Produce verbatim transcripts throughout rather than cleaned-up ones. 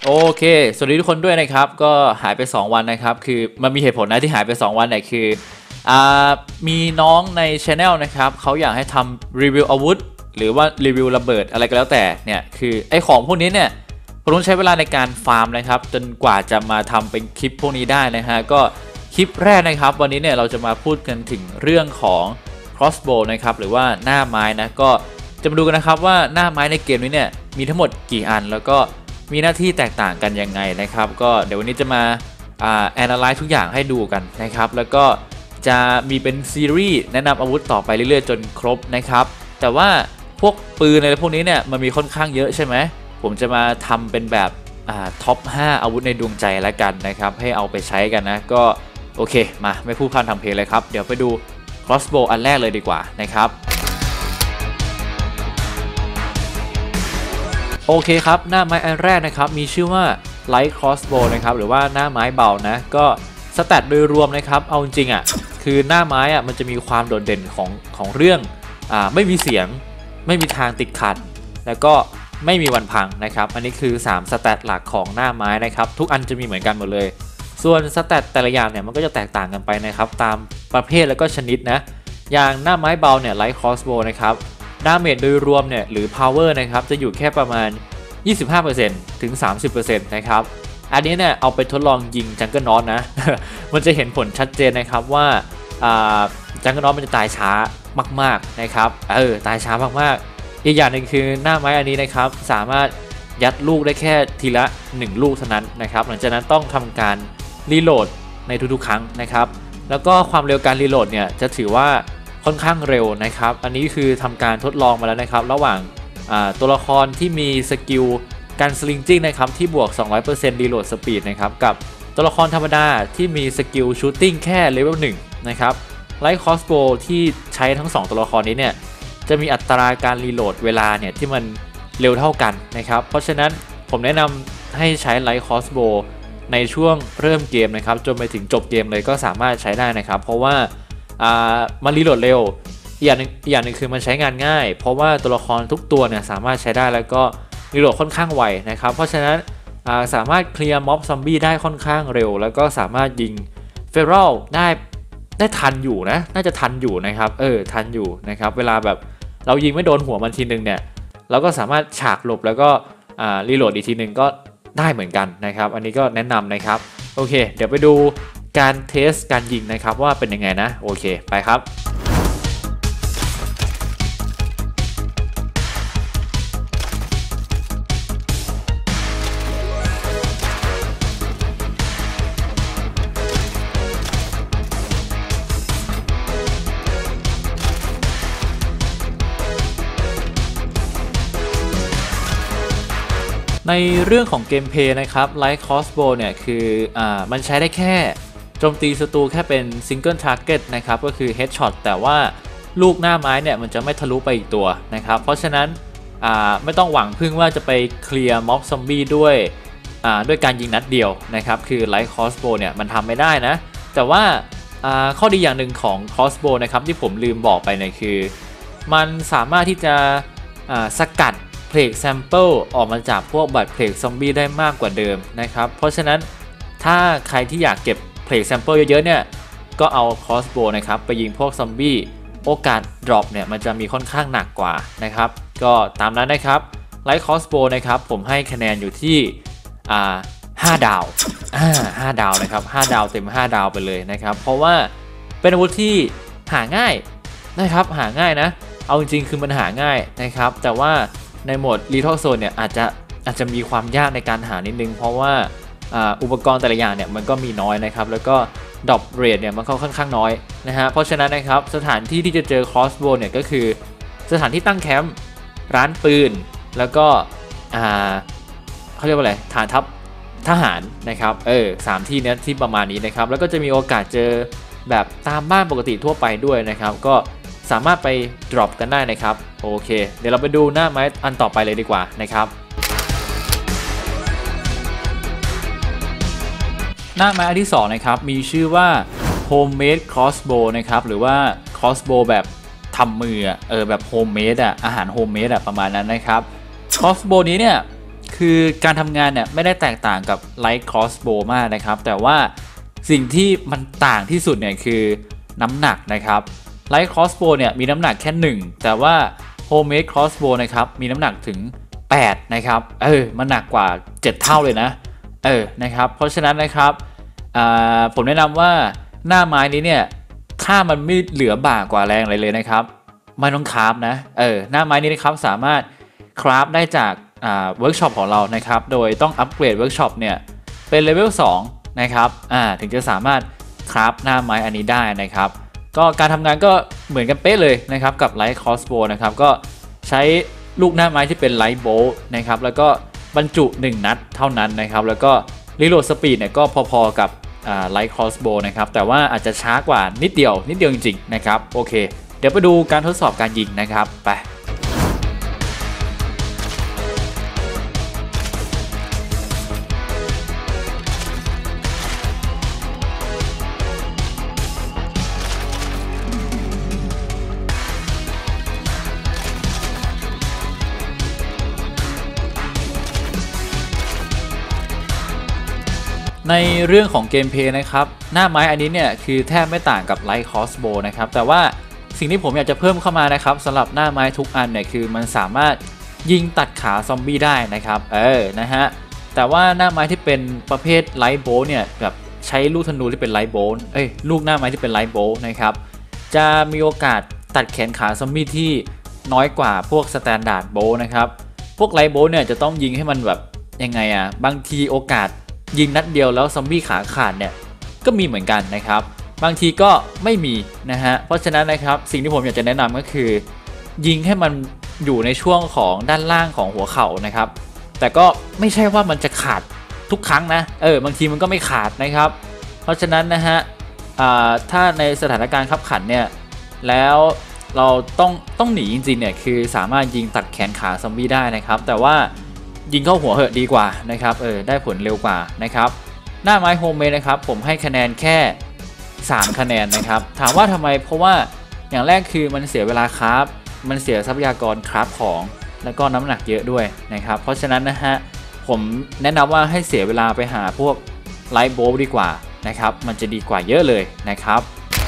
โอเคสวัสดีทุกคนด้วยนะครับก็หายไปสองวันนะครับคือมันมีเหตุผลนะที่หายไปสองวันเนี่ยคืออ่ามีน้องใน channel นะครับเขาอยากให้ทำรีวิวอาวุธหรือว่ารีวิวระเบิดอะไรก็แล้วแต่เนี่ยคือไอของพวกนี้เนี่ยผมต้องใช้เวลาในการฟาร์มนะครับจนกว่าจะมาทำเป็นคลิปพวกนี้ได้นะฮะก็คลิปแรกนะครับวันนี้เนี่ยเราจะมาพูดกันถึงเรื่องของ crossbow นะครับหรือว่าหน้าไม้นะก็จะมาดูกันนะครับว่าหน้าไม้ในเกมนี้เนี่ยมีทั้งหมดกี่อันแล้วก็มีหน้าที่แตกต่างกันยังไงนะครับก็เดี๋ยววันนี้จะมาอ่า analyze ทุกอย่างให้ดูกันนะครับแล้วก็จะมีเป็นซีรีส์แนะนำอาวุธต่อไปเรื่อยๆจนครบนะครับแต่ว่าพวกปืนอะไรพวกนี้เนี่ยมันมีค่อนข้างเยอะใช่ไหมผมจะมาทำเป็นแบบอ่าท็อปห้าอาวุธในดวงใจแล้วกันนะครับให้เอาไปใช้กันนะก็โอเคมาไม่พูดพร่ำทำเพลงเลยครับเดี๋ยวไปดู crossbow อันแรกเลยดีกว่านะครับโอเคครับหน้าไม้อันแรกนะครับมีชื่อว่า light crossbow นะครับหรือว่าหน้าไม้เบานะก็สแตทโดยรวมนะครับเอาจริงๆอ่ะคือหน้าไม้อ่ะมันจะมีความโดดเด่นของของเรื่องอ่าไม่มีเสียงไม่มีทางติดขัดแล้วก็ไม่มีวันพังนะครับอันนี้คือสามสแตทหลักของหน้าไม้นะครับทุกอันจะมีเหมือนกันหมดเลยส่วนสแตทแต่ละอย่างเนี่ยมันก็จะแตกต่างกันไปนะครับตามประเภทแล้วก็ชนิดนะอย่างหน้าไม้เบาเนี่ย light crossbow นะครับดาเมจโดยรวมเนี่ยหรือ power นะครับจะอยู่แค่ประมาณ ยี่สิบห้าเปอร์เซ็นต์ ถึง สามสิบเปอร์เซ็นต์ นะครับอันนี้เนี่ยเอาไปทดลองยิงจังเกิลน็อตนะ มันจะเห็นผลชัดเจนนะครับว่าจังเกิลน็อตมันจะตายช้ามากๆนะครับเออตายช้ามากๆอีกอย่างหนึ่งคือหน้าไม้อันนี้นะครับสามารถยัดลูกได้แค่ทีละหนึ่งลูกเท่านั้นนะครับหลังจากนั้นต้องทำการรีโหลดในทุกๆครั้งนะครับแล้วก็ความเร็วการรีโหลดเนี่ยจะถือว่าค่อนข้างเร็วนะครับอันนี้คือทำการทดลองมาแล้วนะครับระหว่างตัวละครที่มีสกิลการสลิงจิ้งนะครับที่บวก สองร้อยเปอร์เซ็นต์ รีโหลดสปีดนะครับกับตัวละครธรรมดาที่มีสกิลชูตติ้งแค่เลเวลหนึ่งนะครับไลท์คอสโบที่ใช้ทั้งสองตัวละครนี้เนี่ยจะมีอัตราการรีโหลดเวลาเนี่ยที่มันเร็วเท่ากันนะครับเพราะฉะนั้นผมแนะนำให้ใช้ไลท์คอสโบในช่วงเริ่มเกมนะครับจนไปถึงจบเกมเลยก็สามารถใช้ได้นะครับเพราะว่ามันรีโหลดเร็วอีกอย่างนึงอีกอย่างนึงคือมันใช้งานง่ายเพราะว่าตัวละครทุกตัวเนี่ยสามารถใช้ได้แล้วก็รีโหลดค่อนข้างไวนะครับเพราะฉะนั้นสามารถเคลียร์ม็อบซอมบี้ได้ค่อนข้างเร็วแล้วก็สามารถยิงเฟรัลได้ได้ทันอยู่นะน่าจะทันอยู่นะครับเออทันอยู่นะครับเวลาแบบเรายิงไม่โดนหัวมันทีนึงเนี่ยเราก็สามารถฉากหลบแล้วก็รีโหลดอีกทีนึงก็ได้เหมือนกันนะครับอันนี้ก็แนะนำนะครับโอเคเดี๋ยวไปดูการเทสการยิงนะครับว่าเป็นยังไงนะโอเคไปครับในเรื่องของเกมเพลย์นะครับ Light Crossbow เนี่ยคืออ่ามันใช้ได้แค่โจมตีศัตรูแค่เป็น Single Target นะครับก็คือ Headshot แต่ว่าลูกหน้าไม้เนี่ยมันจะไม่ทะลุไปอีกตัวนะครับเพราะฉะนั้นอ่าไม่ต้องหวังพึ่งว่าจะไปเคลียร์ม็อบซอมบี้ด้วยอ่าด้วยการยิงนัดเดียวนะครับคือ Light Crossbow เนี่ยมันทำไม่ได้นะแต่ว่าอ่าข้อดีอย่างหนึ่งของ Crossbow นะครับที่ผมลืมบอกไปเนี่ยคือมันสามารถที่จะอ่าสกัดเพลกแซมเปิลออกมาจากพวกบัตรเพลกซอมบี้ได้มากกว่าเดิมนะครับเพราะฉะนั้นถ้าใครที่อยากเก็บเพลกแซมเปิลเยอะๆเนี่ยก็เอาคอสโบนะครับไปยิงพวกซอมบี้โอกาสดรอปเนี่ยมันจะมีค่อนข้างหนักกว่านะครับก็ตามนั้นนะครับไลท์คอสโบนะครับผมให้คะแนนอยู่ที่อ่าห้าดาวอ่าห้าดาวนะครับห้าดาวเต็มห้าดาวไปเลยนะครับเพราะว่าเป็นอาวุธที่หาง่ายนะครับหาง่ายนะเอาจริงๆคือมันหาง่ายนะครับแต่ว่าในโหมด Lethal Zone เนี่ยอาจจะอาจจะมีความยากในการหานิดนึงเพราะว่าอุปกรณ์แต่ละอย่างเนี่ยมันก็มีน้อยนะครับแล้วก็ดรอปเรทเนี่ยมันค่อนข้างน้อยนะฮะเพราะฉะนั้นนะครับสถานที่ที่จะเจอ Crossbow เนี่ยก็คือสถานที่ตั้งแคมป์ร้านปืนแล้วก็เขาเรียกว่าอะไรฐานทัพทหารนะครับเออสามที่นี้ที่ประมาณนี้นะครับแล้วก็จะมีโอกาสเจอแบบตามบ้านปกติทั่วไปด้วยนะครับก็สามารถไป drop กันได้นะครับโอเคเดี๋ยวเราไปดูหน้าไม้อันต่อไปเลยดีกว่านะครับหน้าไม้อันที่สองนะครับมีชื่อว่า homemade crossbow นะครับหรือว่า crossbow แบบทำมือเออแบบ homemade อ่ะอาหาร homemade อ่ะประมาณนั้นนะครับ crossbow นี้เนี่ยคือการทำงานเนี่ยไม่ได้แตกต่างกับ Light Crossbow มากนะครับแต่ว่าสิ่งที่มันต่างที่สุดเนี่ยคือน้ำหนักนะครับ Light Crossbow เนี่ยมีน้ำหนักแค่หนึ่งแต่ว่า Homemade Crossbow นะครับมีน้ำหนักถึงแปดนะครับเออมันหนักกว่าเจ็ดเท่าเลยนะเออนะครับเพราะฉะนั้นนะครับผมแนะนำว่าหน้าไม้นี้เนี่ยถ้ามันไม่เหลือบ่ากว่าแรงอะไรเลยนะครับไม่ต้องคราฟนะเออหน้าไม้นี้นะครับสามารถคราฟได้จากเวิร์กช็อปของเรานะครับโดยต้องอัปเกรดเวิร์กช็อปเนี่ยเป็นเลเวลสองนะครับอ่าถึงจะสามารถคราฟหน้าไม้อันนี้ได้นะครับก็การทำงานก็เหมือนกันเป๊ะเลยนะครับกับ Light Crossbow นะครับก็ใช้ลูกหน้าไม้ที่เป็น Light Bolt นะครับแล้วก็บรรจุหนึ่งนัดเท่านั้นนะครับแล้วก็รีโหลดสปีดเนี่ยก็พอๆกับLight Crossbow นะครับแต่ว่าอาจจะช้ากว่านิดเดียวนิดเดียวจริงๆนะครับโอเคเดี๋ยวไปดูการทดสอบการยิงนะครับไปในเรื่องของเกมเพลย์นะครับหน้าไม้อันนี้เนี่ยคือแทบไม่ต่างกับ Light Crossbow นะครับแต่ว่าสิ่งที่ผมอยากจะเพิ่มเข้ามานะครับสำหรับหน้าไม้ทุกอันเนี่ยคือมันสามารถยิงตัดขาซอมบี้ได้นะครับเออนะฮะแต่ว่าหน้าไม้ที่เป็นประเภท Light Bolt เนี่ยแบบใช้ลูกธนูที่เป็น Light Bolt เอ้ยลูกหน้าไม้ที่เป็น Light Bolt นะครับจะมีโอกาสตัดแขนขาซอมบี้ที่น้อยกว่าพวก Standard Bolt นะครับพวก Light Bolt เนี่ยจะต้องยิงให้มันแบบยังไงอะบางทีโอกาสยิงนัดเดียวแล้วซอมบี้ขาขาดเนี่ยก็มีเหมือนกันนะครับบางทีก็ไม่มีนะฮะเพราะฉะนั้นนะครับสิ่งที่ผมอยากจะแนะนำก็คือยิงให้มันอยู่ในช่วงของด้านล่างของหัวเข่านะครับแต่ก็ไม่ใช่ว่ามันจะขาดทุกครั้งนะเออบางทีมันก็ไม่ขาดนะครับเพราะฉะนั้นนะฮะถ้าในสถานการณ์ขับขันเนี่ยแล้วเราต้องต้องหนีจริงๆเนี่ยคือสามารถยิงตัดแขนขาซอมบี้ได้นะครับแต่ว่ายิงเข้าหัวเหอะดีกว่านะครับเออได้ผลเร็วกว่านะครับหน้าไม้โฮมเมดนะครับผมให้คะแนนแค่สามคะแนนนะครับถามว่าทำไมเพราะว่าอย่างแรกคือมันเสียเวลาคราฟมันเสียทรัพยากรคราฟของแล้วก็น้ำหนักเยอะด้วยนะครับเพราะฉะนั้นนะฮะผมแนะนำว่าให้เสียเวลาไปหาพวกไลท์โบลต์ดีกว่านะครับมันจะดีกว่าเยอะเลยนะครับ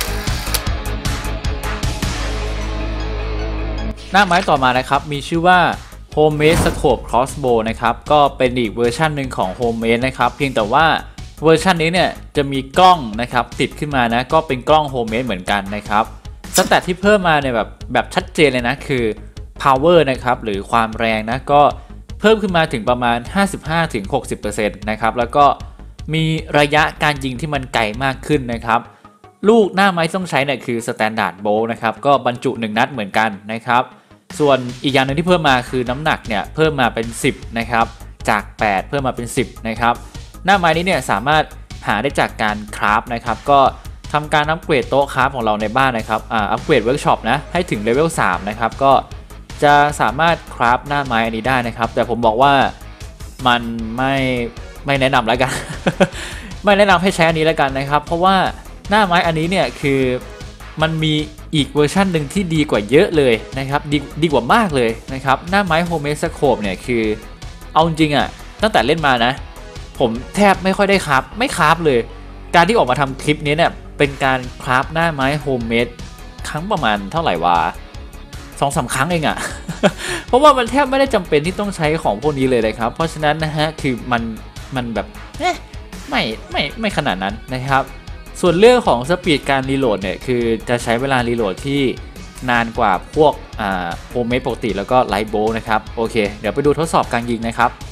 หน้าไม้ต่อมานะครับมีชื่อว่าHomemade Scope Crossbow นะครับก็เป็นอีกเวอร์ชันหนึ่งของ Homemade นะครับเพียงแต่ว่าเวอร์ชันนี้เนี่ยจะมีกล้องนะครับติดขึ้นมานะก็เป็นกล้อง Homemade เหมือนกันนะครับสแตทที่เพิ่มมาเนี่ยแบบแบบชัดเจนเลยนะคือ power นะครับหรือความแรงนะก็เพิ่มขึ้นมาถึงประมาณ ห้าสิบห้าถึงหกสิบเปอร์เซ็นต์ นะครับแล้วก็มีระยะการยิงที่มันไกลมากขึ้นนะครับลูกหน้าไม้ต้องใช้เนี่ยคือ Standard Bolt นะครับก็บรรจุหนึ่งนัดเหมือนกันนะครับส่วนอีกอย่างหนึ่งที่เพิ่มมาคือน้ำหนักเนี่ยเพิ่มมาเป็นสิบนะครับจากแปดเพิ่มมาเป็นสิบนะครับหน้าไม้นี้เนี่ยสามารถหาได้จากการคราฟนะครับก็ทำการอัปเกรดโต๊ะคราฟของเราในบ้านนะครับอ่าอัปเกรดเวิร์กช็อปนะให้ถึงเลเวลสามนะครับก็จะสามารถคราฟหน้าไม้อันนี้ได้นะครับแต่ผมบอกว่ามันไม่ไม่แนะนำแล้วกัน ไม่แนะนำให้ใช้อันนี้แล้วกันนะครับเพราะว่าหน้าไม้อันนี้เนี่ยคือมันมีอีกเวอร์ชันหนึ่งที่ดีกว่าเยอะเลยนะครับดีดีกว่ามากเลยนะครับหน้าไม้ Homemade Scope เนี่ยคือเอาจริงอ่ะตั้งแต่เล่นมานะผมแทบไม่ค่อยได้คราฟไม่คราฟเลยการที่ออกมาทำคลิปนี้เนี่ยเป็นการคราฟหน้าไม้ Homemade ครั้งประมาณเท่าไหร่วะสองสามครั้งเองอ่ะ เพราะว่ามันแทบไม่ได้จำเป็นที่ต้องใช้ของพวกนี้เลยนะครับเพราะฉะนั้นนะฮะคือมันมันแบบเอ๊ะไม่ไม่ไม่ขนาดนั้นนะครับส่วนเรื่องของสปีดการรีโหลดเนี่ยคือจะใช้เวลารีโหลดที่นานกว่าพวกอ่าโฮมเมดปกติแล้วก็ไลท์โบลต์นะครับโอเคเดี๋ยวไปดูทดสอบการยิงนะครับไป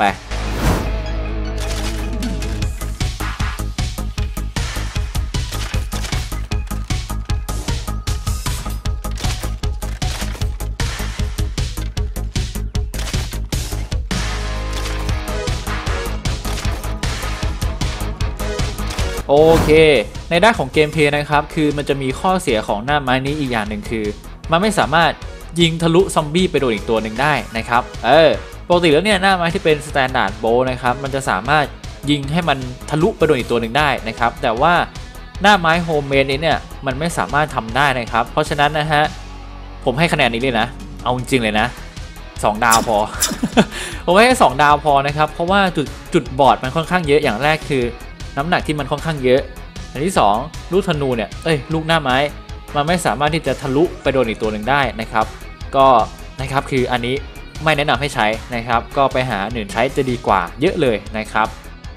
โอเคในด้านของเกมเพลย์นะครับคือมันจะมีข้อเสียของหน้าไม้นี้อีกอย่างหนึ่งคือมันไม่สามารถยิงทะลุซอมบี้ไปโดนอีกตัวหนึ่งได้นะครับเออปกติแล้วเนี่ยหน้าไม้ที่เป็นสแตนดาร์ดโบว์นะครับมันจะสามารถยิงให้มันทะลุไปโดนอีกตัวหนึ่งได้นะครับแต่ว่าหน้าไม้โฮมเมดนี้เนี่ยมันไม่สามารถทำได้นะครับเพราะฉะนั้นนะฮะผมให้คะแนนนี้เลยนะเอาจริงๆเลยนะสองดาวพอ ผมให้แค่สองดาวพอนะครับเพราะว่าจุดจุดบอดมันค่อนข้างเยอะอย่างแรกคือน้ำหนักที่มันค่อนข้างเยอะอันที่สองลูกธนูเนี่ยเอ้ยลูกหน้าไม้มันไม่สามารถที่จะทะลุไปโดนอีกตัวหนึ่งได้นะครับก็นะครับคืออันนี้ไม่แนะนำให้ใช้นะครับก็ไปหาหนึ่งใช้จะดีกว่าเยอะเลยนะครับ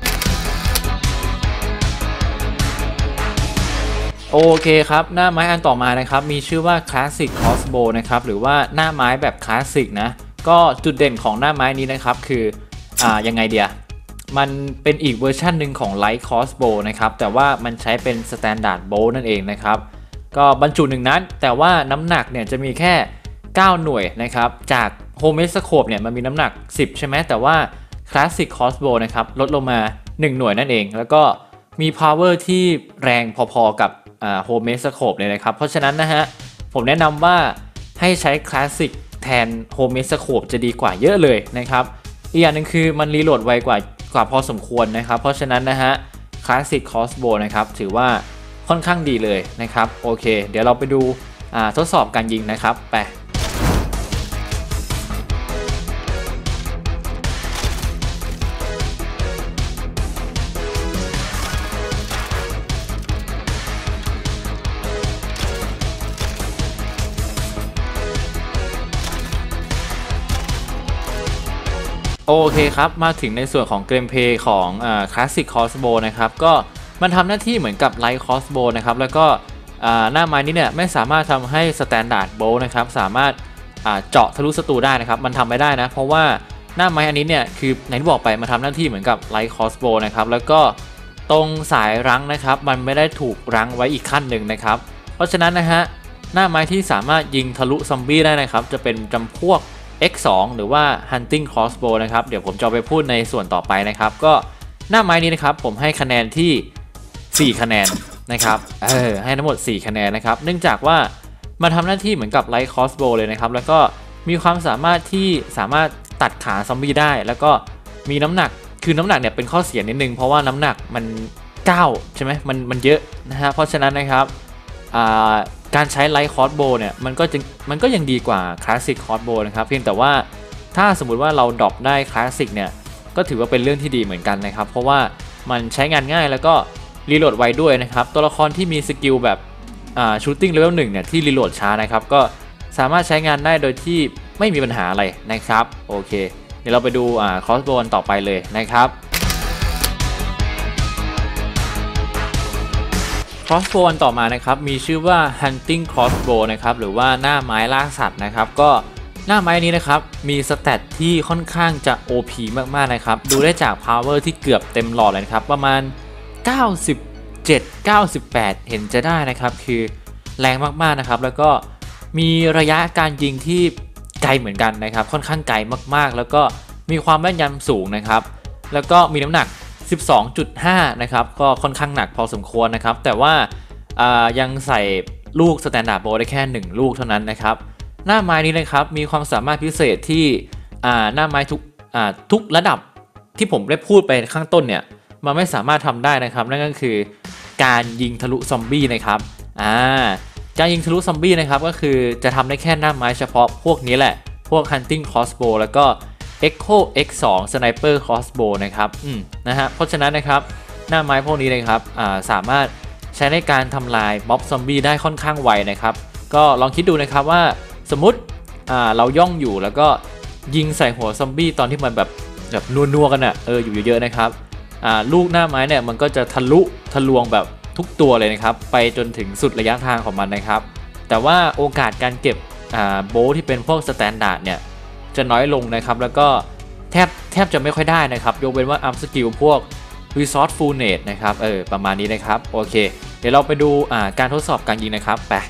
โอเคครับหน้าไม้อันต่อมานะครับมีชื่อว่า Classic Crossbow นะครับหรือว่าหน้าไม้แบบคลาสสิกนะก็จุดเด่นของหน้าไม้นี้นะครับคืออ่ายังไงเดียมันเป็นอีกเวอร์ชันหนึ่งของ Light Crossbow นะครับแต่ว่ามันใช้เป็น Standard Bow นั่นเองนะครับก็บรรจุหนึ่งนัดแต่ว่าน้ำหนักเนี่ยจะมีแค่เก้าหน่วยนะครับจาก Homemade Scope เนี่ยมันมีน้ำหนักสิบใช่ไหมแต่ว่า Classic Crossbow นะครับลดลงมาหนึ่งหน่วยนั่นเองแล้วก็มี power ที่แรงพอๆกับโฮมเมดสโคปเลยนะครับเพราะฉะนั้นนะฮะผมแนะนำว่าให้ใช้คลาสสิกแทนโฮมเมดสโคปจะดีกว่าเยอะเลยนะครับอีกอย่างหนึ่งคือมันรีโหลดไวกว่ากว่าพอสมควรนะครับเพราะฉะนั้นนะฮะคลาสสิกคอสโบนะครับถือว่าค่อนข้างดีเลยนะครับโอเคเดี๋ยวเราไปดูทดสอบการยิงนะครับไปโอเคครับมาถึงในส่วนของเกมเพลย์ของคลาสสิกคอสโบนะครับก็มันทำหน้าที่เหมือนกับไลท์คอสโบนะครับแล้วก็หน้าไม้นี้เนี่ยไม่สามารถทำให้สแตนดาร์ดโบนะครับสามารถเจาะทะลุศัตรูได้นะครับมันทำไม่ได้นะเพราะว่าหน้าไม้อันนี้เนี่ยคือในที่บอกไปมันทำหน้าที่เหมือนกับไลท์คอสโบนะครับแล้วก็ตรงสายรั้งนะครับมันไม่ได้ถูกรั้งไว้อีกขั้นหนึ่งนะครับเพราะฉะนั้นนะฮะหน้าไม้ที่สามารถยิงทะลุซอมบี้ได้นะครับจะเป็นจำพวกเอ็กซ์ สอง หรือว่า Hunting Crossbow นะครับเดี๋ยวผมจะไปพูดในส่วนต่อไปนะครับก็หน้าไม้นี้นะครับผมให้คะแนนที่สี่คะแนนนะครับเออให้ทั้งหมดสี่คะแนนนะครับเนื่องจากว่ามันทำหน้าที่เหมือนกับ Light Crossbow เลยนะครับแล้วก็มีความสามารถที่สามารถตัดขาซอมบี้ได้แล้วก็มีน้ำหนักคือน้ำหนักเนี่ยเป็นข้อเสียนิดนึงเพราะว่าน้ำหนักมันเก้าใช่ไหมมันมันเยอะนะฮะเพราะฉะนั้นนะครับอ่าการใช้ไลท์คอร์สโบเนี่ยมันก็จะมันก็ยังดีกว่าคลาสสิกคอร์สโบนะครับเพียงแต่ว่าถ้าสมมุติว่าเราดรอปได้คลาสสิกเนี่ยก็ถือว่าเป็นเรื่องที่ดีเหมือนกันนะครับเพราะว่ามันใช้งานง่ายแล้วก็รีโหลดไวด้วยนะครับตัวละครที่มีสกิลแบบอ่าชูตติ้งเลเวลหนึ่งเนี่ยที่รีโหลดช้านะครับก็สามารถใช้งานได้โดยที่ไม่มีปัญหาอะไรนะครับโอเคเดี๋ยวเราไปดูอ่าคอร์สโบต่อไปเลยนะครับCrossbow อันต่อมานะครับมีชื่อว่า Hunting Crossbow นะครับหรือว่าหน้าไม้ล่าสัตว์นะครับก็หน้าไม้นี้นะครับมีสแตทที่ค่อนข้างจะ โอ พี มากๆนะครับดูได้จาก power ที่เกือบเต็มหลอดเลยครับประมาณเก้าสิบเจ็ด เก้าสิบแปดเห็นจะได้นะครับคือแรงมากๆนะครับแล้วก็มีระยะการยิงที่ไกลเหมือนกันนะครับค่อนข้างไกลมากๆแล้วก็มีความแม่นยำสูงนะครับแล้วก็มีน้ำหนักสิบสองจุดห้า นะครับก็ค่อนข้างหนักพอสมควรนะครับแต่ว่ายังใส่ลูกสแตนดาร์ดโบได้แค่หนึ่งลูกเท่านั้นนะครับหน้าไม้นี้นะครับมีความสามารถพิเศษที่หน้าไม้ทุกทุกระดับที่ผมได้พูดไปข้างต้นเนี่ยมันไม่สามารถทำได้นะครับนั่นก็คือการยิงทะลุซอมบี้นะครับการยิงทะลุซอมบี้นะครับก็คือจะทำได้แค่หน้าไม้เฉพาะพวกนี้แหละพวก Hunting Crossbow แล้วก็Echo เอ็กซ์ สอง Sniper Crossbow นะครับอืมนะฮะเพราะฉะนั้นนะครับหน้าไม้พวกนี้นะครับสามารถใช้ในการทำลายม็อบซอมบี้ได้ค่อนข้างไวนะครับก็ลองคิดดูนะครับว่าสมมุติเราย่องอยู่แล้วก็ยิงใส่หัวซอมบี้ตอนที่มันแบบแบบนัวๆกันอ่ะเอออยู่เยอะๆนะครับลูกหน้าไม้เนี่ยมันก็จะทะลุทะลวงแบบทุกตัวเลยนะครับไปจนถึงสุดระยะทางของมันนะครับแต่ว่าโอกาสการเก็บโบว์ที่เป็นพวกสแตนดาร์ดเนี่ยจะน้อยลงนะครับแล้วก็แทบแทบจะไม่ค่อยได้นะครับยกเว้นว่าอัพสกิลพวก Resourcefulness นะครับเออประมาณนี้นะครับโอเคเดี๋ยวเราไปดูการทดสอบการยิงนะครับไป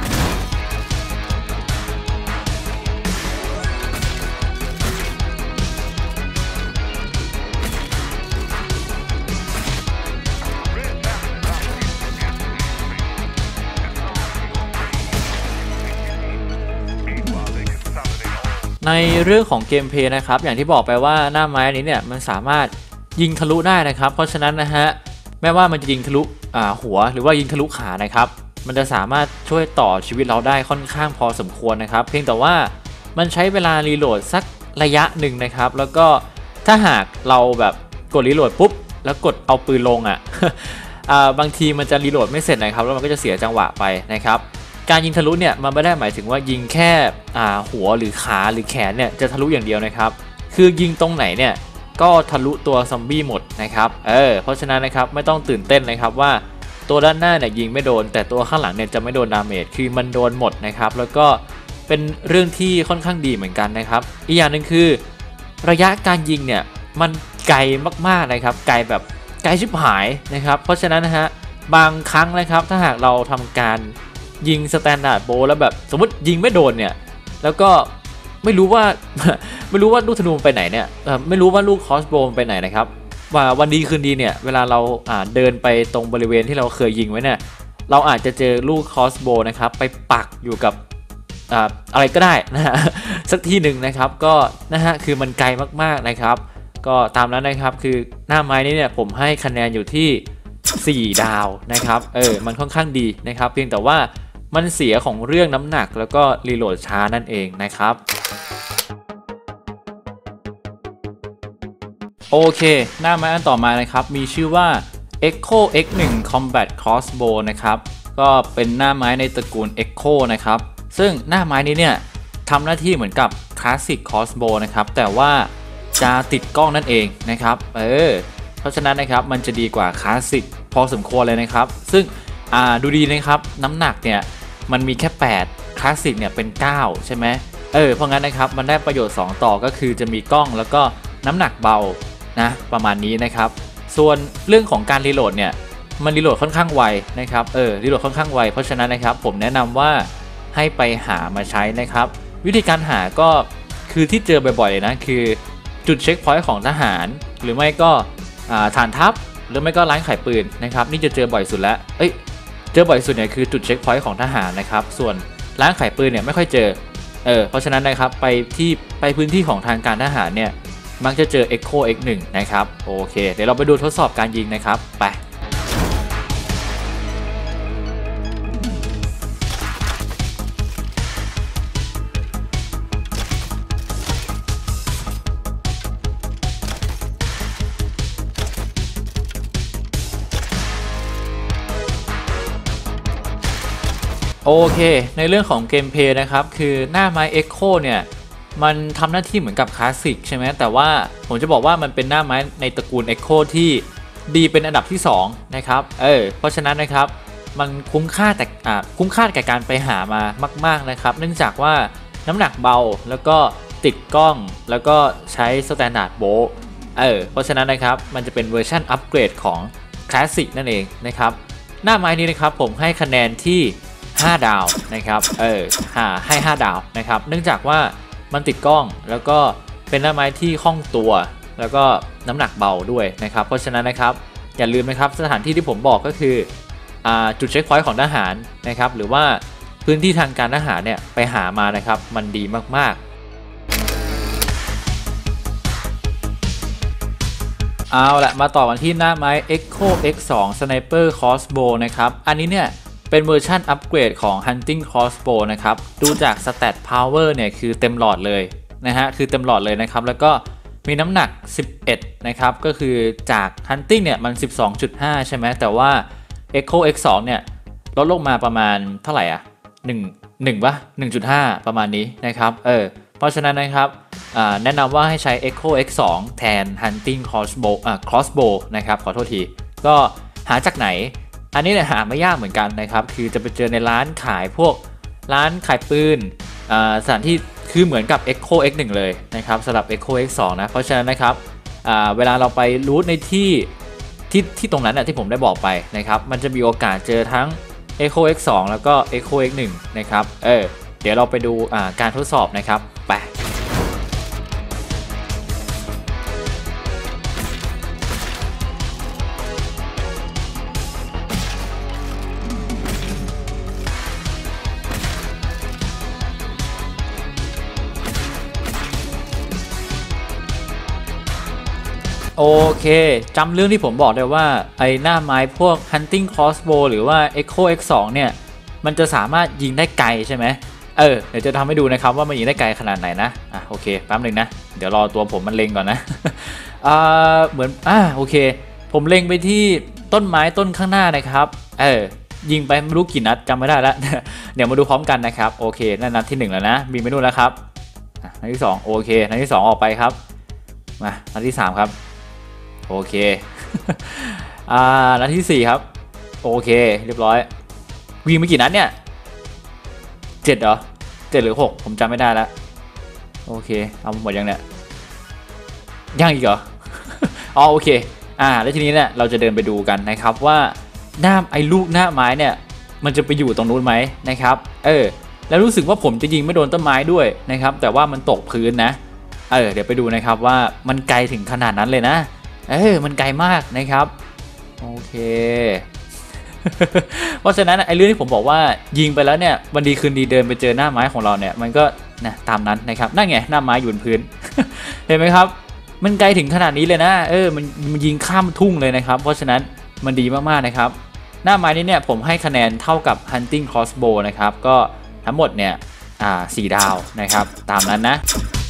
ในเรื่องของเกมเพลย์นะครับอย่างที่บอกไปว่าหน้าไม้นี้เนี่ยมันสามารถยิงทะลุได้นะครับเพราะฉะนั้นนะฮะแม้ว่ามันจะยิงทะลุหัวหรือว่ายิงทะลุขานะครับมันจะสามารถช่วยต่อชีวิตเราได้ค่อนข้างพอสมควรนะครับเพียงแต่ว่ามันใช้เวลารีโหลดสักระยะหนึ่งนะครับแล้วก็ถ้าหากเราแบบกดรีโหลดปุ๊บแล้วกดเอาปืนลงอ่ะ บางทีมันจะรีโหลดไม่เสร็จนะครับแล้วมันก็จะเสียจังหวะไปนะครับการยิงทะลุเนี่ยมันไม่ได้หมายถึงว่ายิงแค่หัวหรือขาหรือแขนเนี่ยจะทะลุอย่างเดียวนะครับคือยิงตรงไหนเนี่ยก็ทะลุตัวซอมบี้หมดนะครับเออเพราะฉะนั้นนะครับไม่ต้องตื่นเต้นนะครับว่าตัวด้านหน้าเนี่ยยิงไม่โดนแต่ตัวข้างหลังเนี่ยจะไม่โดนดาเมจคือมันโดนหมดนะครับแล้วก็เป็นเรื่องที่ค่อนข้างดีเหมือนกันนะครับอีกอย่างหนึ่งคือระยะการยิงเนี่ยมันไกลมากๆนะครับไกลแบบไกลชิบหายนะครับเพราะฉะนั้นนะฮะบางครั้งนะครับถ้าหากเราทำการยิงสแตนดาร์ดโบแล้วแบบสมมติยิงไม่โดนเนี่ยแล้วก็ไม่รู้ว่า ไม่รู้ว่าลูกธนูไปไหนเนี่ยไม่รู้ว่าลูกคอสโบไปไหนนะครับว่าวันดีคืนดีเนี่ยเวลาเราเดินไปตรงบริเวณที่เราเคยยิงไว้เนี่ยเราอาจจะเจอลูกคอสโบนะครับไปปักอยู่กับอะไรก็ได้นะฮะสักที่หนึ่งนะครับก็นะฮะคือมันไกลมากๆนะครับก็ตามนั้นนะครับคือหน้าไม้นี้เนี่ยผมให้คะแนนอยู่ที่สี่ดาวนะครับเออมันค่อนข้างดีนะครับเพียงแต่ว่ามันเสียของเรื่องน้ำหนักแล้วก็รีโหลดช้านั่นเองนะครับโอเคหน้าไม้อันต่อมานะครับมีชื่อว่า Echo เอ็กซ์ วัน Combat Crossbow นะครับก็เป็นหน้าไม้ในตระกูล Echo นะครับซึ่งหน้าไม้นี้เนี่ยทำหน้าที่เหมือนกับ Classic Crossbow นะครับแต่ว่าจะติดกล้องนั่นเองนะครับเออเพราะฉะนั้นนะครับมันจะดีกว่า Classic พอสมควรเลยนะครับซึ่งอ่าดูดีนะครับน้ำหนักเนี่ยมันมีแค่แปด Classic เนี่ยเป็นเก้าใช่ไหมเออเพราะงั้นนะครับมันได้ประโยชน์สองต่อก็คือจะมีกล้องแล้วก็น้ำหนักเบานะประมาณนี้นะครับส่วนเรื่องของการรีโหลดเนี่ยมันรีโหลดค่อนข้างไวนะครับเออรีโหลดค่อนข้างไวเพราะฉะนั้นนะครับผมแนะนำว่าให้ไปหามาใช้นะครับวิธีการหาก็คือที่เจอบ่อยๆเลยนะคือจุดเช็คพอยต์ของทหารหรือไม่ก็ฐานทัพหรือไม่ก็ร้านขายปืนนะครับนี่จะเจอบ่อยสุดแล้วเอ้ยเจอบ่อยสุดเนี่ยคือจุดเช็คพอยต์ของทหารนะครับส่วนร้านขายปืนเนี่ยไม่ค่อยเจอเออเพราะฉะนั้นนะครับไปที่ไปพื้นที่ของทางการทหารเนี่ยมักจะเจอ Echo เอ็กซ์ วัน นะครับโอเคเดี๋ยวเราไปดูทดสอบการยิงนะครับไปโอเคในเรื่องของเกมเพลย์นะครับคือหน้าไม้ Echo เนี่ยมันทำหน้าที่เหมือนกับคลาสสิกใช่ไหมแต่ว่าผมจะบอกว่ามันเป็นหน้าไม้ในตระกูล Echo ที่ดีเป็นอันดับที่สองนะครับเออเพราะฉะนั้นนะครับมันคุ้มค่าแต่อ่าคุ้มค่าแก่การไปหามามากๆนะครับเนื่องจากว่าน้ำหนักเบาแล้วก็ติดกล้องแล้วก็ใช้สแตนดาร์ดโบว์เออเพราะฉะนั้นนะครับมันจะเป็นเวอร์ชันอัปเกรดของคลาสสิกนั่นเองนะครับหน้าไม้นี้นะครับผมให้คะแนนที่ห้าดาวนะครับเออหาให้ห้าดาวนะครับเนื่องจากว่ามันติดกล้องแล้วก็เป็นหน้าไม้ที่คล่องตัวแล้วก็น้ำหนักเบาด้วยนะครับเพราะฉะนั้นนะครับอย่าลืมนะครับสถานที่ที่ผมบอกก็คืออ่าจุดเช็คพอยต์ของทหารนะครับหรือว่าพื้นที่ทางการทหารเนี่ยไปหามานะครับมันดีมากๆเอาละมาต่อกันที่หน้าไม้ Echo เอ็กซ์ ทู Sniper Crossbow นะครับอันนี้เนี่ยเป็นเวอร์ชันอัปเกรดของ Hunting Crossbow นะครับดูจาก Stat Power เนี่ยคือเต็มหลอดเลยนะฮะคือเต็มหลอดเลยนะครับแล้วก็มีน้ำหนักสิบเอ็ดนะครับก็คือจาก Hunting เนี่ยมัน สิบสองจุดห้า ใช่ไหมแต่ว่า Echo เอ็กซ์ ทู เนี่ยลดลงมาประมาณเท่าไหร่อ่ะหนึ่ง หนึ่งป่ะ หนึ่งจุดห้า ประมาณนี้นะครับเออเพราะฉะนั้นนะครับแนะนำว่าให้ใช้ Echo เอ็กซ์ ทู แทน Hunting Crossbow อ่า Crossbow นะครับขอโทษทีก็หาจากไหนอันนี้เนี่ยหาไม่ยากเหมือนกันนะครับคือจะไปเจอในร้านขายพวกร้านขายปืนสถานที่คือเหมือนกับ Echo เอ็กซ์ วัน เลยนะครับสำหรับ Echo เอ็กซ์ ทู นะเพราะฉะนั้นนะครับเวลาเราไปรูทในที่ที่ที่ตรงนั้นนะที่ผมได้บอกไปนะครับมันจะมีโอกาสเจอทั้ง Echo เอ็กซ์ ทู แล้วก็ Echo เอ็กซ์ วัน นะครับเออเดี๋ยวเราไปดูการทดสอบนะครับไปโอเคจำเรื่องที่ผมบอกได้ว่าไอ้หน้าไม้พวก Hunting Crossbow หรือว่า Echo เอ็กซ์ ทู เนี่ยมันจะสามารถยิงได้ไกลใช่ไหมเออเดี๋ยวจะทำให้ดูนะครับว่ามันยิงได้ไกลขนาดไหนนะอ่ะโอเคแป๊บนึงนะเดี๋ยวรอตัวผมมันเล็งก่อนนะ อ่าเหมือนอ่าโอเคผมเล็งไปที่ต้นไม้ต้นข้างหน้านะครับเออยิงไปไม่รู้กี่นัดจำไม่ได้แล้ว เดี๋ยวมาดูพร้อมกันนะครับโอเคนั่นนัดที่หนึ่งแล้วนะบินไปนู่นแล้วครับนัดที่สองโอเคนัดที่สองออกไปครับมานัดที่สามครับโอเค อ่านัดที่สี่ครับโอเคเรียบร้อยวิ่งไปกี่นัดเนี่ยเจ็ดเหรอเจ็ดหรือหกผมจำไม่ได้แล้วโอเคเอาหมดยังเนี่ยยังอีกเหรอ อ๋อโอเคอ่าแล้วทีนี้เนี่ยเราจะเดินไปดูกันนะครับว่าหน้าไอ้ลูกหน้าไม้เนี่ยมันจะไปอยู่ตรงนู้นไหมนะครับเออแล้วรู้สึกว่าผมจะยิงไม่โดนต้นไม้ด้วยนะครับแต่ว่ามันตกพื้นนะเออเดี๋ยวไปดูนะครับว่ามันไกลถึงขนาดนั้นเลยนะเออมันไกลมากนะครับโอเค เพราะฉะนั้นไอ้เรื่องที่ผมบอกว่ายิงไปแล้วเนี่ยวันดีคืนดีเดินไปเจอหน้าไม้ของเราเนี่ยมันก็นะตามนั้นนะครับนั่นไงหน้าไม้อยู่บนพื้น เห็นไหมครับมันไกลถึงขนาดนี้เลยนะเออมันมันยิงข้ามทุ่งเลยนะครับเพราะฉะนั้นมันดีมากๆนะครับหน้าไม้นี้เนี่ยผมให้คะแนนเท่ากับ hunting crossbow นะครับก็ทั้งหมดเนี่ยอ่าสี่ดาวนะครับตามนั้นนะ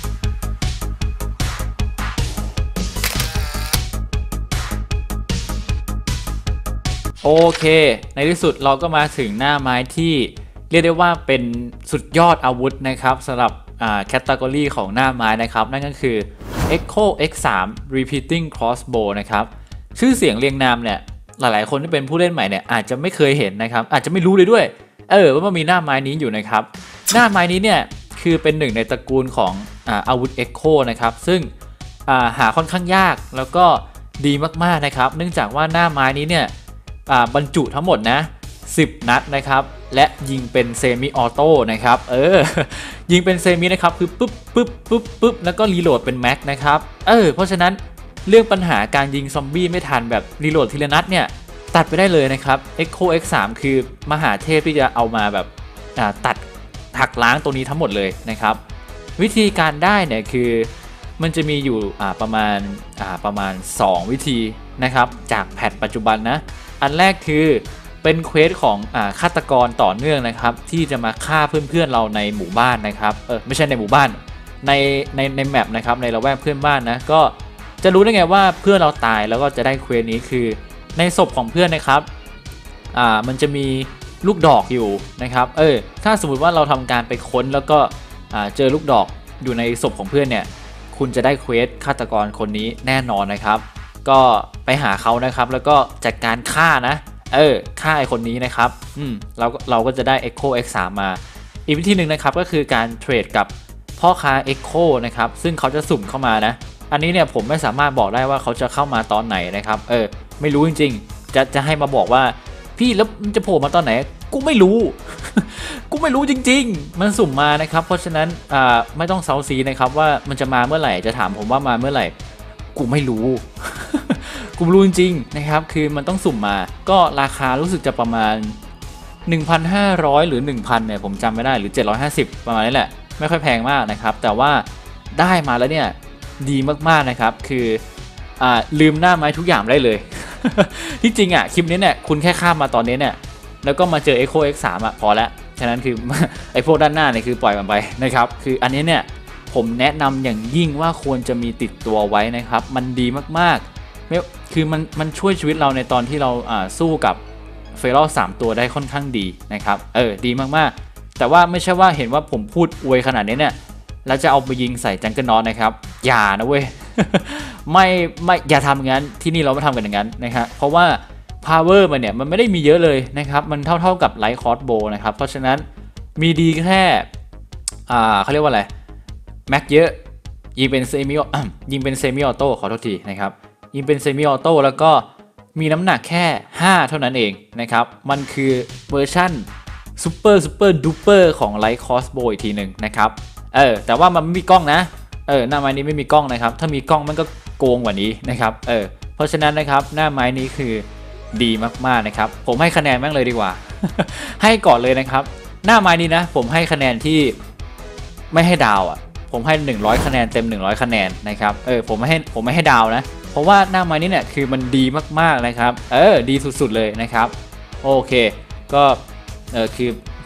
โอเคในที่สุดเราก็มาถึงหน้าไม้ที่เรียกได้ว่าเป็นสุดยอดอาวุธนะครับสำหรับแคตตากรีของหน้าไม้นะครับนั่นก็คือ Echo เอ็กซ์ ทรี Repeating Crossbow นะครับชื่อเสียงเรียงนามเนี่ยหลายๆคนที่เป็นผู้เล่นใหม่เนี่ยอาจจะไม่เคยเห็นนะครับอาจจะไม่รู้เลยด้วยเออว่ามันมีหน้าไม้นี้อยู่นะครับหน้าไม้นี้เนี่ยคือเป็นหนึ่งในตระกูลของอาอาวุธ Echo นะครับซึ่งหาค่อนข้างยากแล้วก็ดีมากๆนะครับเนื่องจากว่าหน้าไม้นี้เนี่ยบรรจุทั้งหมดนะสิบนัดนะครับและยิงเป็นเซมิออโต้นะครับเออยิงเป็นเซมินะครับคือปุ๊บปุ๊บปุ๊บปุ๊บแล้วก็รีโหลดเป็นแม็กนะครับเออเพราะฉะนั้นเรื่องปัญหาการยิงซอมบี้ไม่ทันแบบรีโหลดทีละนัดเนี่ยตัดไปได้เลยนะครับ Echo เอ็กซ์ ทรี คือมหาเทพที่จะเอามาแบบตัดหักล้างตัวนี้ทั้งหมดเลยนะครับวิธีการได้เนี่ยคือมันจะมีอยู่ประมาณประมาณสองวิธีนะครับจากแพทปัจจุบันนะอันแรกคือเป็นเควสของอ่าฆาตกรต่อเนื่องนะครับที่จะมาฆ่าเพื่อนๆเราในหมู่บ้านนะครับเออไม่ใช่ในหมู่บ้านในในในแมปนะครับในละแวกเพื่อนบ้านนะก็จะรู้ได้ไงว่าเพื่อนเราตายแล้วก็จะได้เควสนี้คือในศพของเพื่อนนะครับอ่ามันจะมีลูกดอกอยู่นะครับเออถ้าสมมติว่าเราทำการไปค้นแล้วก็อ่าเจอลูกดอกอยู่ในศพของเพื่อนเนี่ยคุณจะได้เควสฆาตกรคนนี้แน่นอนนะครับก็ไปหาเขานะครับแล้วก็จัดการฆ่านะเออฆ่าไอคนนี้นะครับอืมเราเราก็จะได้ Echo เอ็กซ์ ทรี มาอีกวิธีหนึ่งนะครับก็คือการเทรดกับพ่อค้า Echo นะครับซึ่งเขาจะสุ่มเข้ามานะอันนี้เนี่ยผมไม่สามารถบอกได้ว่าเขาจะเข้ามาตอนไหนนะครับเออไม่รู้จริงๆจะจะให้มาบอกว่าพี่แล้วมันจะโผล่มาตอนไหนกูไม่รู้ กูไม่รู้จริงๆมันสุ่มมานะครับเพราะฉะนั้นอ่าไม่ต้องเซาซีนะครับว่ามันจะมาเมื่อไหร่จะถามผมว่ามาเมื่อไหร่กูไม่รู้ กูรู้จริงๆนะครับคือมันต้องสุ่มมาก็ราคารู้สึกจะประมาณ หนึ่งพันห้าร้อย หรือ หนึ่งพัน เนี่ยผมจำไม่ได้หรือเจ็ดร้อยห้าสิบประมาณนี้แหละไม่ค่อยแพงมากนะครับแต่ว่าได้มาแล้วเนี่ยดีมากๆนะครับคืออ่าลืมหน้าไม้ทุกอย่างได้เลย ที่จริงอ่ะคลิปนี้เนี่ยคุณแค่ข้ามมาตอนนี้เนี่ยแล้วก็มาเจอ Echo เอ็กซ์ ทรี อ่ะพอแล้วฉะนั้นคือ ไอ้พวกด้านหน้าเนี่ยคือปล่อยมันไปนะครับคืออันนี้เนี่ยผมแนะนำอย่างยิ่งว่าควรจะมีติดตัวไว้นะครับมันดีมากๆไม่คือมันมันช่วยชีวิตเราในตอนที่เราอ่าสู้กับเฟรอลสามตัวได้ค่อนข้างดีนะครับเออดีมากๆแต่ว่าไม่ใช่ว่าเห็นว่าผมพูดอวยขนาดนี้เนี่ยแล้วจะเอาไปยิงใส่จังเกิลน็อตนะครับอย่านะเว้ย ไม่ไม่อย่าทำอย่างนั้นที่นี่เราไม่ทำกันอย่างนั้นนะครับเพราะว่า power มันเนี่ยมันไม่ได้มีเยอะเลยนะครับมันเท่าๆกับ light crossbow นะครับเพราะฉะนั้นมีดีแค่อ่าเขาเรียกว่าอะไรแม็กเยอะยิงเป็นเซมิยิงเป็นเซมิออโต้ขอโทษทีนะครับยิงเป็นเซมิออโต้แล้วก็มีน้ำหนักแค่ห้าเท่านั้นเองนะครับมันคือเวอร์ชั่นซูเปอร์ซูเปอร์ดูเปอร์ของ Light Crossbow อีกทีหนึ่งนะครับเออแต่ว่ามันไม่มีกล้องนะเออหน้าไม้นี้ไม่มีกล้องนะครับถ้ามีกล้องมันก็โกงกว่านี้นะครับเออเพราะฉะนั้นนะครับหน้าไม้นี้คือดีมากๆนะครับผมให้คะแนนแม่งเลยดีกว่า ให้ก่อนเลยนะครับหน้าไม้นี้นะผมให้คะแนนที่ไม่ให้ดาวอ่ะผมให้หนึ่งร้อยคะแนนเต็มหนึ่งร้อยคะแนนนะครับเออผมไม่ให้ผมไม่ให้ดาวนะเพราะว่าหน้าไม้นี้เนี่ยคือมันดีมากๆนะครับเออดีสุดๆเลยนะครับโอเคก็เออคือผ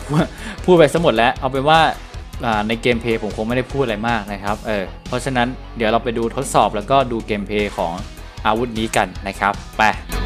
พูดไปซะหมดแล้วเอาเป็นว่าในเกมเพลย์ผมคงไม่ได้พูดอะไรมากนะครับเออเพราะฉะนั้นเดี๋ยวเราไปดูทดสอบแล้วก็ดูเกมเพลย์ของอาวุธนี้กันนะครับไป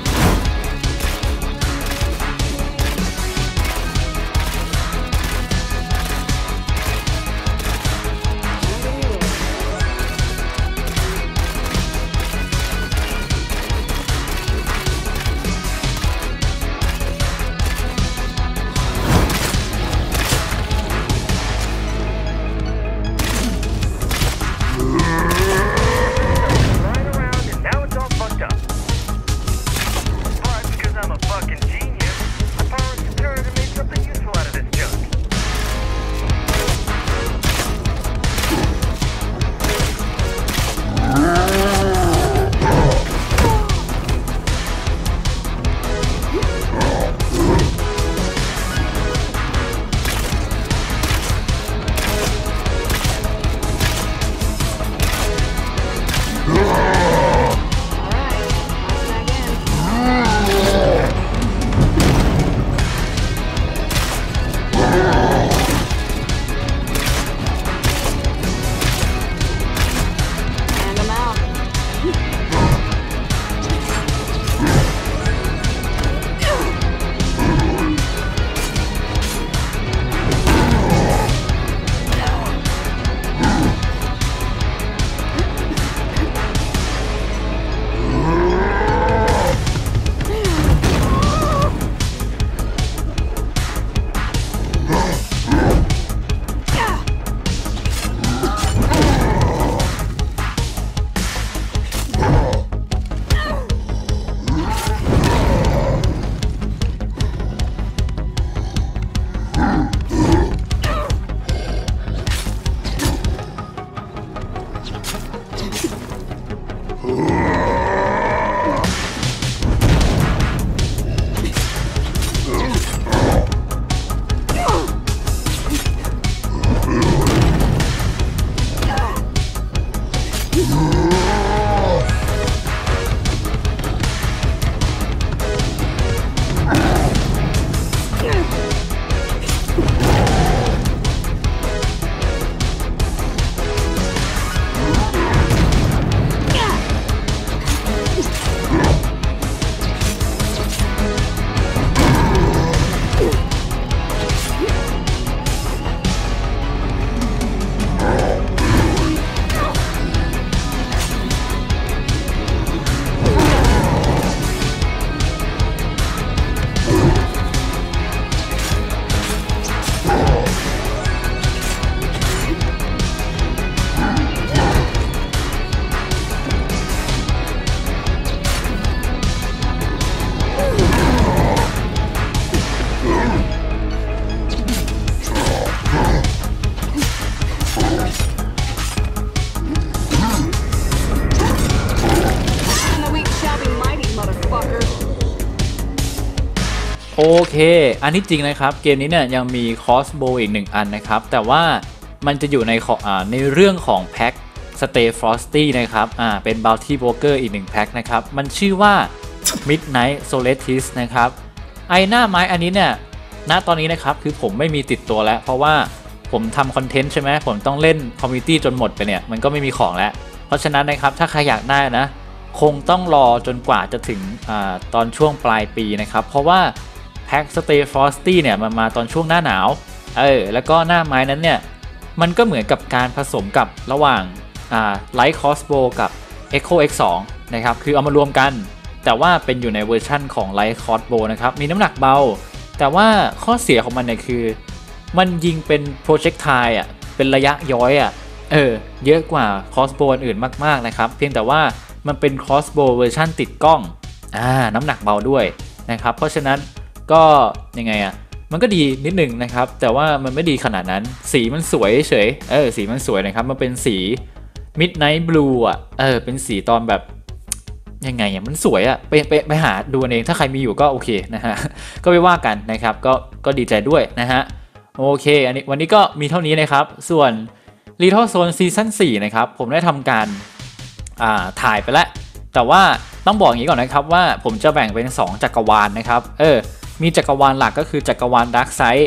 โอเคอันที่จริงนะครับเกมนี้เนี่ยยังมีคอสโบอีกหนึ่งอันนะครับแต่ว่ามันจะอยู่ในในเรื่องของแพ็ค Stay Frosty นะครับอ่าเป็น Bounty Broker อีกหนึ่งแพ็คนะครับมันชื่อว่า Midnight Solstice นะครับไอหน้าไม้อันนี้เนี่ยณตอนนี้นะครับคือผมไม่มีติดตัวแล้วเพราะว่าผมทำคอนเทนต์ใช่ไหมผมต้องเล่นคอมมูนิตี้จนหมดไปเนี่ยมันก็ไม่มีของแล้วเพราะฉะนั้นนะครับถ้าใครอยากได้นะคงต้องรอจนกว่าจะถึงอ่าตอนช่วงปลายปีนะครับเพราะว่าแพ็ค Stay Frosty เนี่ยมันมาตอนช่วงหน้าหนาวเออแล้วก็หน้าไม้นั้นเนี่ยมันก็เหมือนกับการผสมกับระหว่างอ่า Light Crossbow กับ Echo เอ็กซ์ ทู นะครับคือเอามารวมกันแต่ว่าเป็นอยู่ในเวอร์ชั่นของ Light Crossbow นะครับมีน้ำหนักเบาแต่ว่าข้อเสียของมันเนี่ยคือมันยิงเป็น projectile อ่ะเป็นระยะย้อยอ่ะเออเยอะกว่า crossbow อื่นมากๆนะครับเพียงแต่ว่ามันเป็น crossbow เวอร์ชั่นติดกล้องอ่าน้ำหนักเบาด้วยนะครับเพราะฉะนั้นก็ยังไงอ่ะมันก็ดีนิดหนึ่งนะครับแต่ว่ามันไม่ดีขนาดนั้นสีมันสวยเฉยเออสีมันสวยนะครับมันเป็นสี midnight blue อ่ะเออเป็นสีตอนแบบยังไงอ่ะมันสวยอ่ะไปไปไปหาดูเองถ้าใครมีอยู่ก็โอเคนะฮะก็ไปว่ากันนะครับก็ก็ดีใจด้วยนะฮะโอเคอันนี้วันนี้ก็มีเท่านี้นะครับส่วน Little Zone ซีซั่นสี่นะครับผมได้ทำการอ่าถ่ายไปแล้วแต่ว่าต้องบอกอย่างนี้ก่อนนะครับว่าผมจะแบ่งเป็นสองจักรวาลนะครับเออมีจักรวาลหลักก็คือจักรวาล Dark Side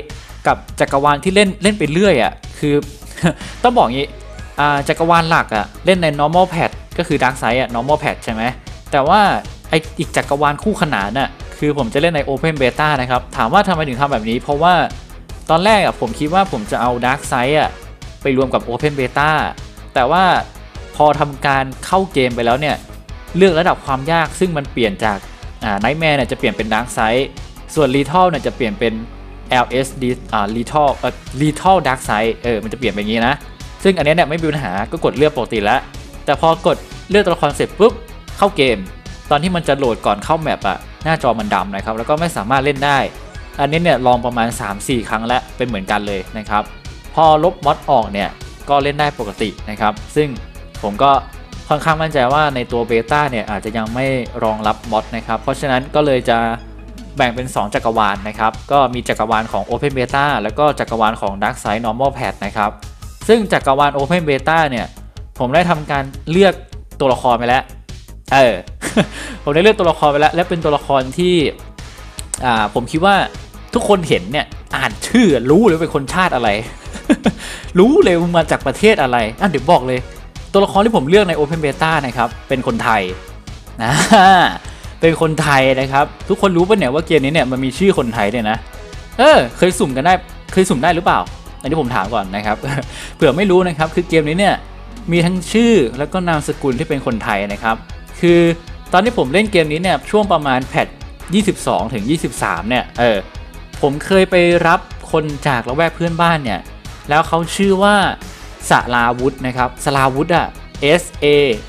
กับจักรวาลที่เล่นเล่นไปเรื่อยอ่ะคือ ต้องบอกงี้อ่าจักรวาลหลักอ่ะเล่นใน normal patch ก็คือ Dark Side อ่ะ normal patch ใช่ไหมแต่ว่าไออีกจักรวาลคู่ขนานน่ะคือผมจะเล่นใน Open Beta นะครับถามว่าทำไมถึงทำแบบนี้เพราะว่าตอนแรกอ่ะผมคิดว่าผมจะเอา Dark Side อ่ะไปรวมกับ Open Beta แต่ว่าพอทำการเข้าเกมไปแล้วเนี่ยเลือกระดับความยากซึ่งมันเปลี่ยนจากอ่า Nightmare เนี่ยจะเปลี่ยนเป็น Dark Side ส่วน Lethal เนี่ยจะเปลี่ยนเป็น แอล เอส ดี อ่า Lethal เอ่อ Lethal Dark Side เออมันจะเปลี่ยนเป็นอย่างนี้นะซึ่งอันนี้เนี่ยไม่มีปัญหาก็กดเลือกปกติแล้วแต่พอกดเลือกตัวละครเสร็จปุ๊บเข้าเกมตอนที่มันจะโหลดก่อนเข้าแมปอะหน้าจอมันดำนะครับแล้วก็ไม่สามารถเล่นได้อันนี้เนี่ยลองประมาณ สามสี่ ครั้งแล้วเป็นเหมือนกันเลยนะครับพอลบมอดออกเนี่ยก็เล่นได้ปกตินะครับซึ่งผมก็ค่อนข้างมั่นใจว่าในตัวเบต้าเนี่ยอาจจะยังไม่รองรับมอดนะครับเพราะฉะนั้นก็เลยจะแบ่งเป็น สอง จักรวาลนะครับก็มีจักรวาลของ Open Beta แล้วก็จักรวาลของ Dark Side Normal Patch นะครับซึ่งจักรวาล Open Beta เนี่ยผมได้ทำการเลือกตัวละครไปแล้วเออ ผมได้เลือกตัวละครไปแล้วและเป็นตัวละครที่อ่าผมคิดว่าทุกคนเห็นเนี่ยอ่านชื่อรู้เลยเป็นคนชาติอะไร รู้เลยมาจากประเทศอะไรอ่ะเดี๋ยวบอกเลยตัวละครที่ผมเลือกใน Open Beta นะครับเป็นคนไทยนะเป็นคนไทยนะครับทุกคนรู้ป่ะเนี่ยว่าเกมนี้เนี่ยมันมีชื่อคนไทยเนี่ยนะเออเคยสุ่มกันได้เคยสุ่มได้หรือเปล่าอันนี้ผมถามก่อนนะครับ เผื่อไม่รู้นะครับคือเกมนี้เนี่ยมีทั้งชื่อแล้วก็นามสกุลที่เป็นคนไทยนะครับคือตอนที่ผมเล่นเกมนี้เนี่ยช่วงประมาณแพทยี่สิบสองถึงยี่สิบสามเนี่ยเออผมเคยไปรับคนจากละแวกเพื่อนบ้านเนี่ยแล้วเขาชื่อว่าสลาวุธนะครับสลาวุธอ่ะ S A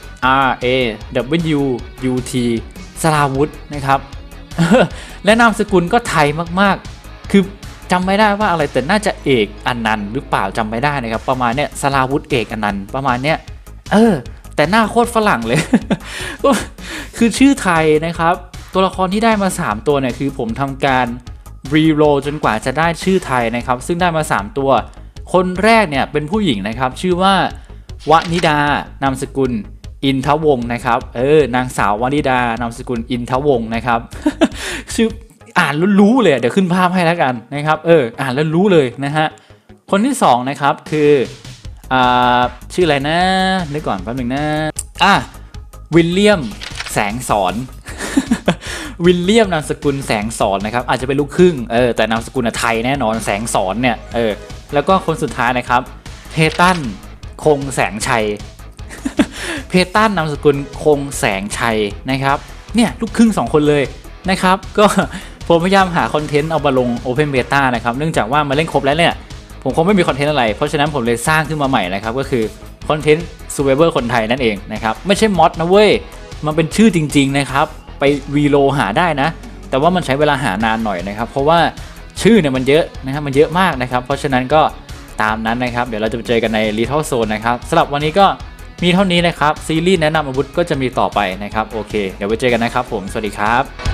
R A W U T สลาวุธนะครับ และนามสกุลก็ไทยมากๆคือจำไม่ได้ว่าอะไรแต่น่าจะเอกอนันต์หรือเปล่าจำไม่ได้นะครับประมาณเนี้ยสลาวุธเอกอนันต์ประมาณเนี้ยเออแต่หน้าโคตรฝรั่งเลย ก็คือชื่อไทยนะครับตัวละครที่ได้มาสามตัวเนี่ยคือผมทำการรีโรลจนกว่าจะได้ชื่อไทยนะครับซึ่งได้มาสามตัวคนแรกเนี่ยเป็นผู้หญิงนะครับชื่อว่าวนิดานามสกุลอินทวงศ์นะครับเออนางสาววนิดานามสกุลอินทวงศ์นะครับ ชื่ออ่านแล้วรู้เลยเดี๋ยวขึ้นภาพให้แล้วกันนะครับเอออ่านแล้วรู้เลยนะฮะคนที่สองนะครับคืออ่าชื่ออะไรนะนึกก่อนแป๊บนึงนะอ่ะวิลเลียมแสงสอน วิลเลียมนามสกุลแสงสอนนะครับอาจจะเป็นลูกครึ่งเออแต่นามสกุลไทยแน่นอนแสงสอนเนี่ยเออแล้วก็คนสุดท้ายนะครับเพตันคงแสงชัย เพตันนามสกุลคงแสงชัยนะครับเนี่ยลูกครึ่งสองคนเลยนะครับก็ผมพยายามหาคอนเทนต์เอามาลง Open Beta นะครับเนื่องจากว่ามาเล่นครบแล้วเนี่ยผมคงไม่มีคอนเทนต์อะไรเพราะฉะนั้นผมเลยสร้างขึ้นมาใหม่นะครับก็คือคอนเทนต์ Survivor คนไทยนั่นเองนะครับไม่ใช่มอดนะเว้ยมันเป็นชื่อจริงๆนะครับไปรีโลหาได้นะแต่ว่ามันใช้เวลาหานานหน่อยนะครับเพราะว่าชื่อเนี่ยมันเยอะนะครับมันเยอะมากนะครับเพราะฉะนั้นก็ตามนั้นนะครับเดี๋ยวเราจะไปเจอกันใน Lethal Zone นะครับสำหรับวันนี้ก็มีเท่านี้นะครับซีรีส์แนะนำอาวุธก็จะมีต่อไปนะครับโอเคเดี๋ยวไปเจอกันนะครับผมสวัสดีครับ